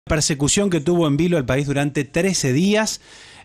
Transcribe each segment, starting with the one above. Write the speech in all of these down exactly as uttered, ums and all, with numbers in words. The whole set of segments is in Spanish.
Persecución que tuvo en vilo el país durante trece días.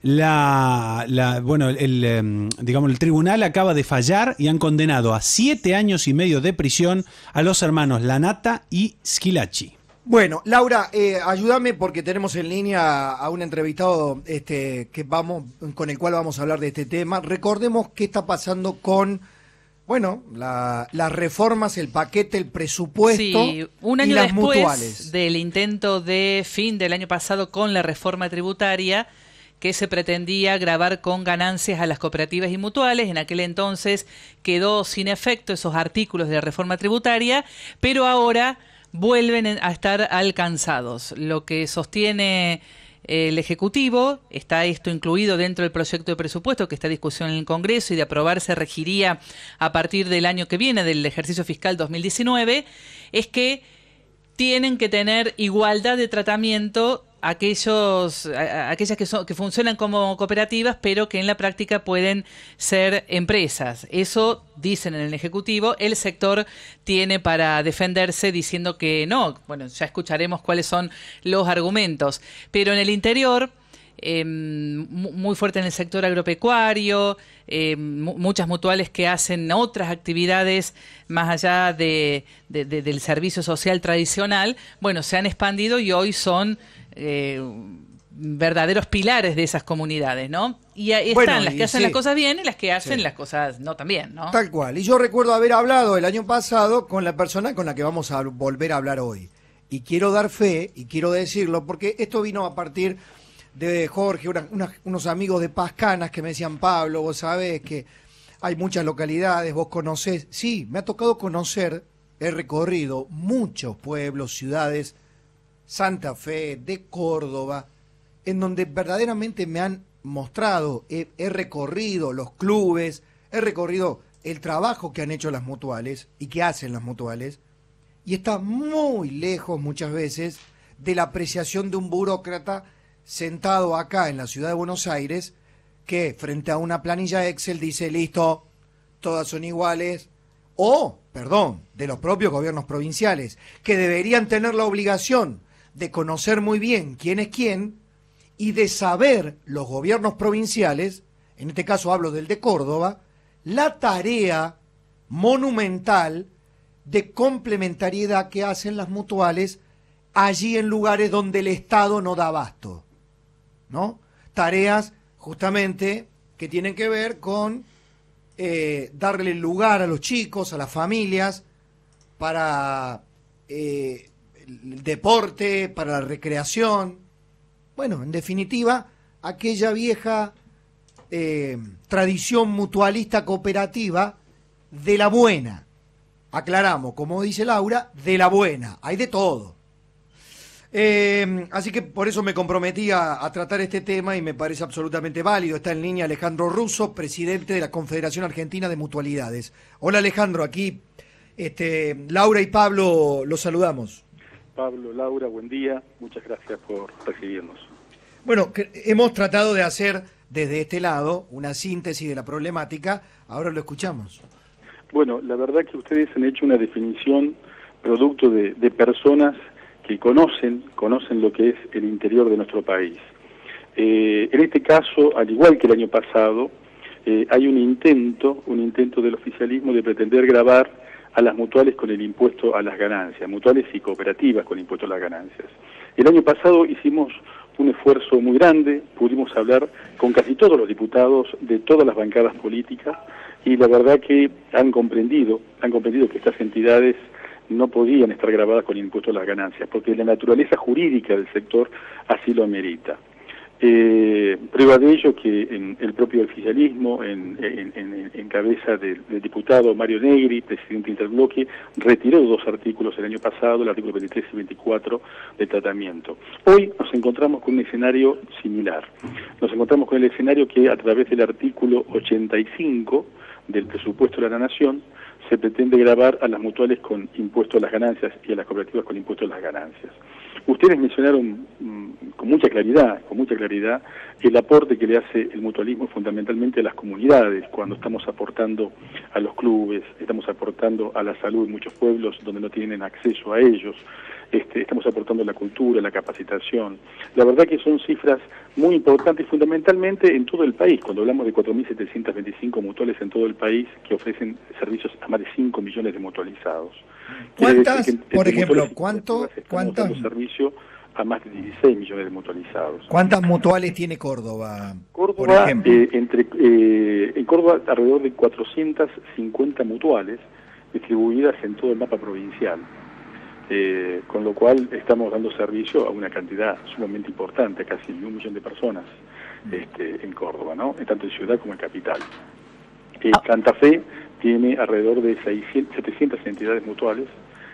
La, la, bueno, el, el, digamos, el tribunal acaba de fallar y han condenado a siete años y medio de prisión a los hermanos Lanata y Schillaci. Bueno, Laura, eh, ayúdame porque tenemos en línea a un entrevistado este, que vamos, con el cual vamos a hablar de este tema. Recordemos qué está pasando con, bueno, la, las reformas, el paquete, el presupuesto sí, un año y las después mutuales. Del intento de fin del año pasado con la reforma tributaria, que se pretendía gravar con ganancias a las cooperativas y mutuales. En aquel entonces quedó sin efecto esos artículos de la reforma tributaria, pero ahora vuelven a estar alcanzados. Lo que sostiene el Ejecutivo, está esto incluido dentro del proyecto de presupuesto que está en discusión en el Congreso y de aprobarse regiría a partir del año que viene, del ejercicio fiscal dos mil diecinueve, es que tienen que tener igualdad de tratamiento aquellos, a, aquellas que, son, que funcionan como cooperativas, pero que en la práctica pueden ser empresas. Eso dicen en el Ejecutivo. El sector tiene para defenderse diciendo que no. Bueno, ya escucharemos cuáles son los argumentos. Pero en el interior, eh, muy fuerte en el sector agropecuario, eh, muchas mutuales que hacen otras actividades más allá de, de, de, del servicio social tradicional, bueno, se han expandido y hoy son Eh, verdaderos pilares de esas comunidades, ¿no? Y ahí están bueno, las que hacen sí. las cosas bien y las que hacen sí. las cosas no tan bien, ¿no? Tal cual. Y yo recuerdo haber hablado el año pasado con la persona con la que vamos a volver a hablar hoy. Y quiero dar fe, y quiero decirlo, porque esto vino a partir de Jorge, una, una, unos amigos de Pascanas que me decían, Pablo, vos sabés que hay muchas localidades, vos conocés. Sí, me ha tocado conocer, he recorrido muchos pueblos, ciudades, Santa Fe, de Córdoba, en donde verdaderamente me han mostrado, he, he recorrido los clubes, he recorrido el trabajo que han hecho las mutuales y que hacen las mutuales, y está muy lejos muchas veces de la apreciación de un burócrata sentado acá en la ciudad de Buenos Aires, que frente a una planilla Excel dice, listo, todas son iguales, o, perdón, de los propios gobiernos provinciales, que deberían tener la obligación de conocer muy bien quién es quién y de saber los gobiernos provinciales, en este caso hablo del de Córdoba, la tarea monumental de complementariedad que hacen las mutuales allí en lugares donde el Estado no da abasto, ¿no? Tareas justamente que tienen que ver con eh, darle lugar a los chicos, a las familias, para eh, el deporte, para la recreación. Bueno, en definitiva, aquella vieja eh, tradición mutualista cooperativa de la buena. Aclaramos, como dice Laura, de la buena. Hay de todo. Eh, así que por eso me comprometí a, a tratar este tema y me parece absolutamente válido. Está en línea Alejandro Russo, presidente de la Confederación Argentina de Mutualidades. Hola Alejandro, aquí este, Laura y Pablo los saludamos. Pablo, Laura, buen día. Muchas gracias por recibirnos. Bueno, que, hemos tratado de hacer desde este lado una síntesis de la problemática. Ahora lo escuchamos. Bueno, la verdad que ustedes han hecho una definición producto de, de personas que conocen, conocen lo que es el interior de nuestro país. Eh, en este caso, al igual que el año pasado, eh, hay un intento, un intento del oficialismo de pretender gravar a las mutuales con el impuesto a las ganancias, mutuales y cooperativas con impuesto a las ganancias. El año pasado hicimos un esfuerzo muy grande, pudimos hablar con casi todos los diputados de todas las bancadas políticas y la verdad que han comprendido, han comprendido que estas entidades no podían estar grabadas con impuesto a las ganancias, porque la naturaleza jurídica del sector así lo amerita. Eh, prueba de ello que en el propio oficialismo, en, en, en, en cabeza del, del diputado Mario Negri, presidente Interbloque, retiró dos artículos el año pasado, el artículo veintitrés y veinticuatro de tratamiento. Hoy nos encontramos con un escenario similar. Nos encontramos con el escenario que a través del artículo ochenta y cinco del presupuesto de la Nación se pretende gravar a las mutuales con impuesto a las ganancias y a las cooperativas con impuesto a las ganancias. Ustedes mencionaron, como con mucha claridad, con mucha claridad, el aporte que le hace el mutualismo fundamentalmente a las comunidades, cuando estamos aportando a los clubes, estamos aportando a la salud en muchos pueblos donde no tienen acceso a ellos, este, estamos aportando a la cultura, a la capacitación. La verdad que son cifras muy importantes, fundamentalmente en todo el país, cuando hablamos de cuatro mil setecientas veinticinco mutuales en todo el país que ofrecen servicios a más de cinco millones de mutualizados. ¿Cuántas, por ejemplo, cuánto, cuántas servicio a más de dieciséis millones de mutualizados? ¿Cuántas mutuales tiene Córdoba? Córdoba, por ejemplo? Eh, entre, eh, en Córdoba alrededor de cuatrocientas cincuenta mutuales distribuidas en todo el mapa provincial, eh, con lo cual estamos dando servicio a una cantidad sumamente importante, casi un millón de personas este, en Córdoba, ¿no? Tanto en ciudad como en capital. Eh, Santa Fe tiene alrededor de seiscientas, setecientas entidades mutuales,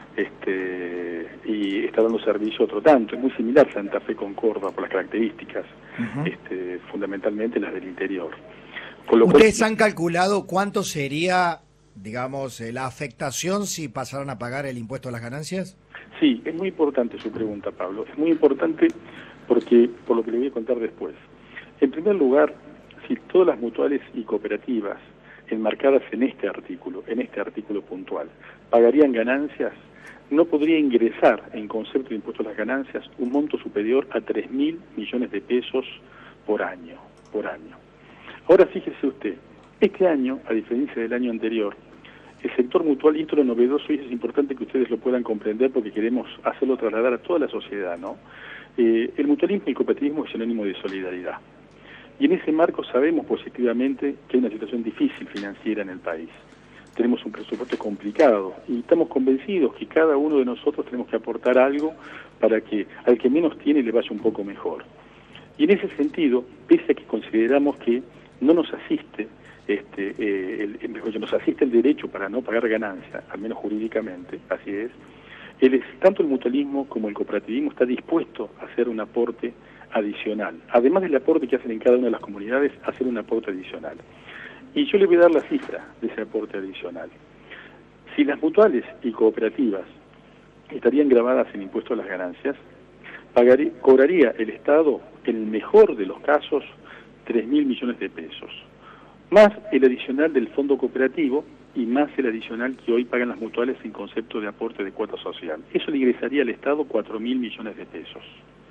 este, y está dando servicio otro tanto. Es muy similar Santa Fe con Córdoba por las características, uh-huh. este, fundamentalmente las del interior. Con lo ¿Ustedes cual, han calculado cuánto sería, digamos, la afectación si pasaran a pagar el impuesto a las ganancias? Sí, es muy importante su pregunta, Pablo. Es muy importante porque, por lo que le voy a contar después. En primer lugar, si todas las mutuales y cooperativas enmarcadas en este artículo, en este artículo puntual, pagarían ganancias, no podría ingresar en concepto de impuesto a las ganancias un monto superior a tres mil millones de pesos por año, por año. Ahora fíjese usted, este año, a diferencia del año anterior, el sector mutual, y esto es lo novedoso y es importante que ustedes lo puedan comprender porque queremos hacerlo trasladar a toda la sociedad, ¿no? Eh, el mutualismo y el cooperativismo es sinónimo de solidaridad. Y en ese marco sabemos positivamente que hay una situación difícil financiera en el país. Tenemos un presupuesto complicado y estamos convencidos que cada uno de nosotros tenemos que aportar algo para que al que menos tiene le vaya un poco mejor. Y en ese sentido, pese a que consideramos que no nos asiste este eh, el, el, nos asiste el derecho para no pagar ganancia, al menos jurídicamente, así es, él es, tanto el mutualismo como el cooperativismo está dispuesto a hacer un aporte adicional, además del aporte que hacen en cada una de las comunidades, hacer un aporte adicional. Y yo le voy a dar la cifra de ese aporte adicional. Si las mutuales y cooperativas estarían grabadas en impuesto a las ganancias, pagaría, cobraría el Estado, en el mejor de los casos, tres mil millones de pesos, más el adicional del fondo cooperativo y más el adicional que hoy pagan las mutuales en concepto de aporte de cuota social. Eso le ingresaría al Estado cuatro mil millones de pesos.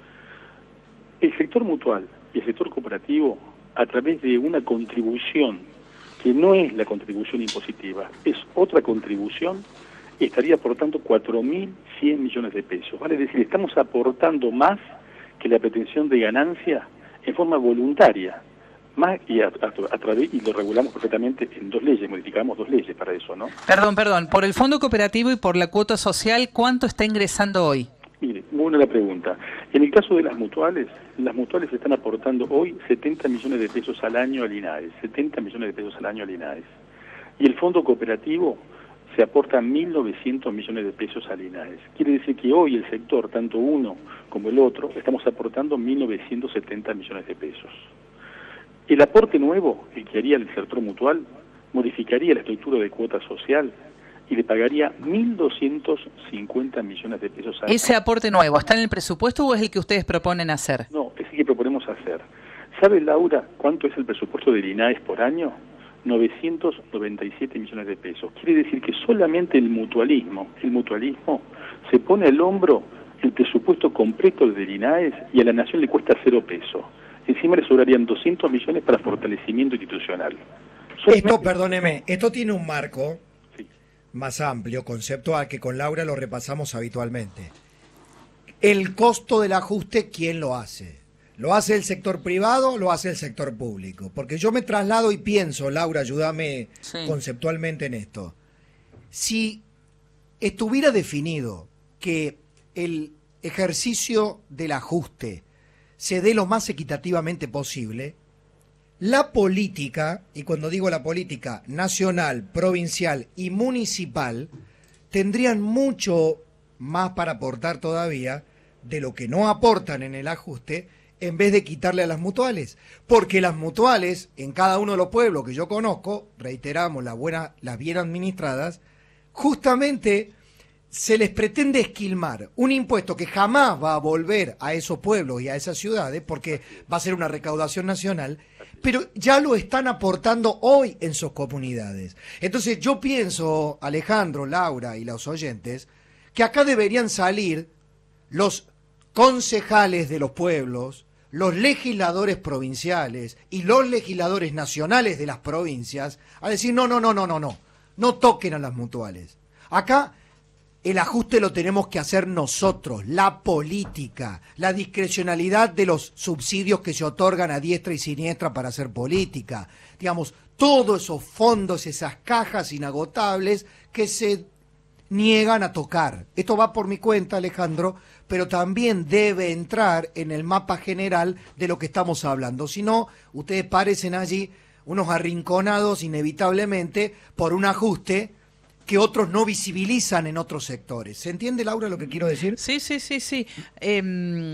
El sector mutual y el sector cooperativo, a través de una contribución que no es la contribución impositiva, es otra contribución, estaría aportando cuatro mil cien millones de pesos. Vale decir, estamos aportando más que la pretensión de ganancia en forma voluntaria, más y a, a, a través, y lo regulamos perfectamente en dos leyes, modificamos dos leyes para eso, ¿no? Perdón, perdón, por el fondo cooperativo y por la cuota social, ¿cuánto está ingresando hoy? Mire, muy buena la pregunta. En el caso de las mutuales, las mutuales están aportando hoy setenta millones de pesos al año al INAES, setenta millones de pesos al año al INAES. Y el fondo cooperativo se aporta mil novecientos millones de pesos al INAES. Quiere decir que hoy el sector, tanto uno como el otro, estamos aportando mil novecientos setenta millones de pesos. El aporte nuevo, el que haría el sector mutual, modificaría la estructura de cuota social y le pagaría mil doscientos cincuenta millones de pesos al año. ¿Ese aporte nuevo está en el presupuesto o es el que ustedes proponen hacer? No, es el que proponemos hacer. ¿Sabe, Laura, cuánto es el presupuesto del INAES por año? novecientos noventa y siete millones de pesos. Quiere decir que solamente el mutualismo, el mutualismo se pone al hombro el presupuesto completo del INAES y a la nación le cuesta cero pesos. Encima le sobrarían doscientos millones para fortalecimiento institucional. Solamente... Esto, perdóneme, esto tiene un marco sí. más amplio, conceptual, que con Laura lo repasamos habitualmente. El costo del ajuste, ¿quién lo hace? ¿Lo hace el sector privado o lo hace el sector público? Porque yo me traslado y pienso, Laura, ayúdame sí. conceptualmente en esto. Si estuviera definido que el ejercicio del ajuste se dé lo más equitativamente posible, la política, y cuando digo la política nacional, provincial y municipal, tendrían mucho más para aportar todavía de lo que no aportan en el ajuste, en vez de quitarle a las mutuales, porque las mutuales en cada uno de los pueblos que yo conozco, reiteramos, las buenas, las bien administradas, justamente se les pretende esquilmar un impuesto que jamás va a volver a esos pueblos y a esas ciudades porque va a ser una recaudación nacional, pero ya lo están aportando hoy en sus comunidades. Entonces yo pienso, Alejandro, Laura y los oyentes, que acá deberían salir los concejales de los pueblos, los legisladores provinciales y los legisladores nacionales de las provincias a decir no, no, no, no, no, no, no toquen a las mutuales. Acá el ajuste lo tenemos que hacer nosotros, la política, la discrecionalidad de los subsidios que se otorgan a diestra y siniestra para hacer política. Digamos, todos esos fondos, esas cajas inagotables que se niegan a tocar. Esto va por mi cuenta, Alejandro, pero también debe entrar en el mapa general de lo que estamos hablando. Si no, ustedes parecen allí unos arrinconados inevitablemente por un ajuste que otros no visibilizan en otros sectores. ¿Se entiende, Laura, lo que quiero decir? Sí, sí, sí, sí. Eh,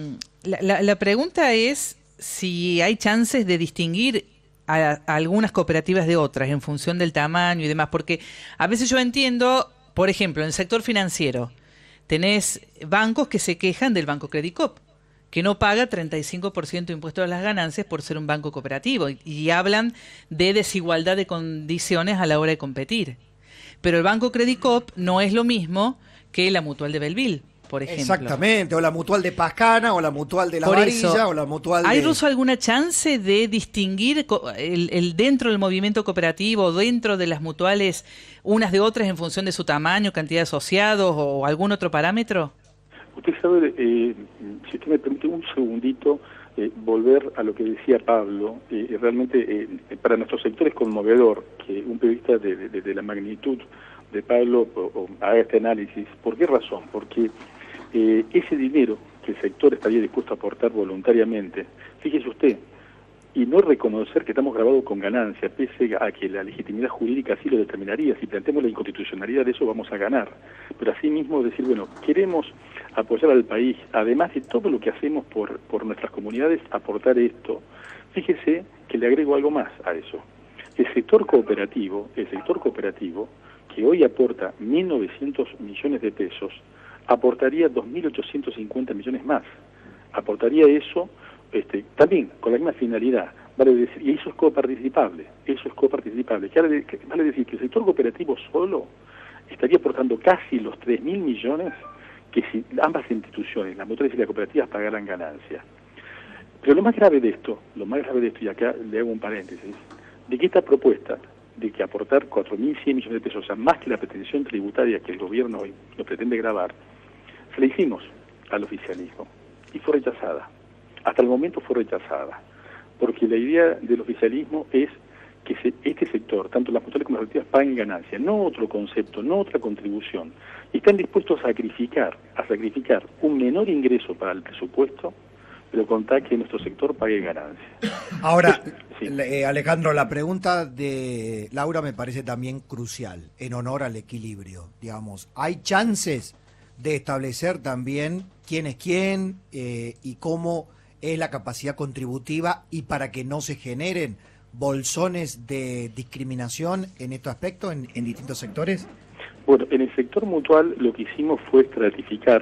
la, la, la pregunta es si hay chances de distinguir a, a algunas cooperativas de otras en función del tamaño y demás, porque a veces yo entiendo, por ejemplo, en el sector financiero, tenés bancos que se quejan del Banco Credicop, que no paga treinta y cinco por ciento de impuestos a las ganancias por ser un banco cooperativo, y, y hablan de desigualdad de condiciones a la hora de competir. Pero el Banco Credicop no es lo mismo que la Mutual de Belleville, por ejemplo. Exactamente, o la Mutual de Pascana, o la Mutual de La Por Varilla, eso, o la Mutual de... ¿hay, Russo, alguna chance de distinguir el, el dentro del movimiento cooperativo, dentro de las mutuales, unas de otras en función de su tamaño, cantidad de asociados o algún otro parámetro? Usted sabe, eh, si usted me permite un segundito, eh, volver a lo que decía Pablo. Eh, realmente eh, para nuestro sector es conmovedor que un periodista de, de, de la magnitud de Pablo o, o, haga este análisis. ¿Por qué razón? Porque eh, ese dinero que el sector estaría dispuesto a aportar voluntariamente, fíjese usted, y no reconocer que estamos grabados con ganancia, pese a que la legitimidad jurídica así lo determinaría. Si planteamos la inconstitucionalidad de eso, vamos a ganar. Pero asimismo decir, bueno, queremos apoyar al país, además de todo lo que hacemos por, por nuestras comunidades, aportar esto. Fíjese que le agrego algo más a eso. El sector cooperativo, el sector cooperativo, que hoy aporta mil novecientos millones de pesos, aportaría dos mil ochocientos cincuenta millones más. Aportaría eso este, también con la misma finalidad. Vale decir, y eso es coparticipable, eso es coparticipable. Que vale, que vale decir que el sector cooperativo solo estaría aportando casi los tres mil millones que si ambas instituciones, las mutuales y las cooperativas, pagaran ganancias. Pero lo más grave de esto, lo más grave de esto, y acá le hago un paréntesis, de que esta propuesta de que aportar cuatro mil cien millones de pesos, o sea, más que la pretensión tributaria que el gobierno hoy lo pretende gravar, se la hicimos al oficialismo y fue rechazada. Hasta el momento fue rechazada, porque la idea del oficialismo es que se, este sector, tanto las mutuales como las cooperativas, paguen ganancias, no otro concepto, no otra contribución. Y están dispuestos a sacrificar, a sacrificar un menor ingreso para el presupuesto, pero con tal que nuestro sector pague ganancias. Ahora, sí. eh, Alejandro, la pregunta de Laura me parece también crucial, en honor al equilibrio, digamos. ¿Hay chances de establecer también quién es quién eh, y cómo es la capacidad contributiva y para que no se generen bolsones de discriminación en estos aspectos, en, en distintos sectores? Bueno, en el sector mutual lo que hicimos fue estratificar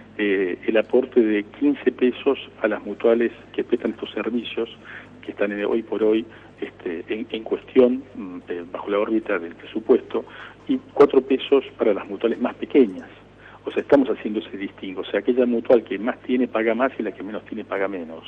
eh, el aporte de quince pesos a las mutuales que prestan estos servicios, que están en, hoy por hoy este, en, en cuestión, eh, bajo la órbita del presupuesto, y cuatro pesos para las mutuales más pequeñas. O sea, estamos haciendo ese distingo. O sea, aquella mutual que más tiene paga más y la que menos tiene paga menos.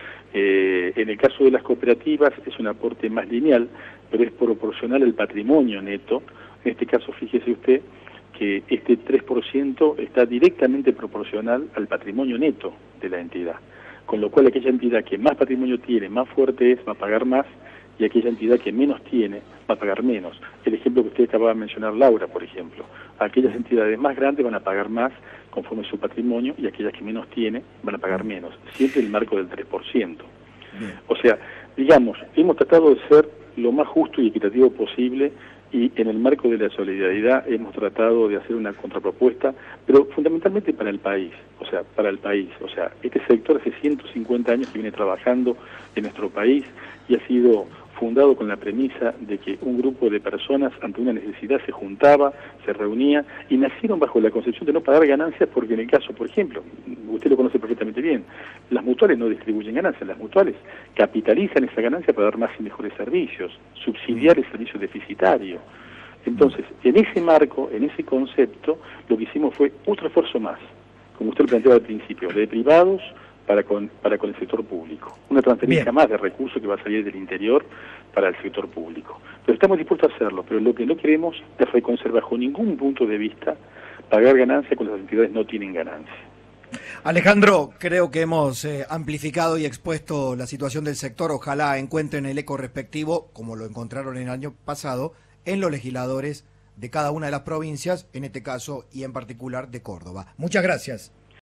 Eh, en el caso de las cooperativas es un aporte más lineal, pero es proporcional al patrimonio neto. En este caso, fíjese usted que este tres por ciento está directamente proporcional al patrimonio neto de la entidad. Con lo cual, aquella entidad que más patrimonio tiene, más fuerte es, va a pagar más, y aquella entidad que menos tiene, va a pagar menos. El ejemplo que usted acababa de mencionar, Laura, por ejemplo. Aquellas entidades más grandes van a pagar más conforme su patrimonio, y aquellas que menos tiene van a pagar menos. Siempre en el marco del tres por ciento. Bien. O sea, digamos, hemos tratado de ser lo más justo y equitativo posible, y en el marco de la solidaridad hemos tratado de hacer una contrapropuesta, pero fundamentalmente para el país, o sea, para el país. O sea, este sector hace ciento cincuenta años que viene trabajando en nuestro país y ha sido fundado con la premisa de que un grupo de personas ante una necesidad se juntaba, se reunía y nacieron bajo la concepción de no pagar ganancias porque en el caso, por ejemplo, usted lo conoce perfectamente bien, las mutuales no distribuyen ganancias, las mutuales capitalizan esa ganancia para dar más y mejores servicios, subsidiar el servicio deficitario. Entonces, en ese marco, en ese concepto, lo que hicimos fue otro esfuerzo más, como usted lo planteaba al principio, de privados para con, para con el sector público. Una transferencia Bien. más de recursos que va a salir del interior para el sector público. Pero estamos dispuestos a hacerlo, pero lo que no queremos es reconocer bajo ningún punto de vista pagar ganancia cuando las entidades no tienen ganancia. Alejandro, creo que hemos eh, amplificado y expuesto la situación del sector. Ojalá encuentren el eco respectivo, como lo encontraron el año pasado, en los legisladores de cada una de las provincias, en este caso y en particular de Córdoba. Muchas gracias.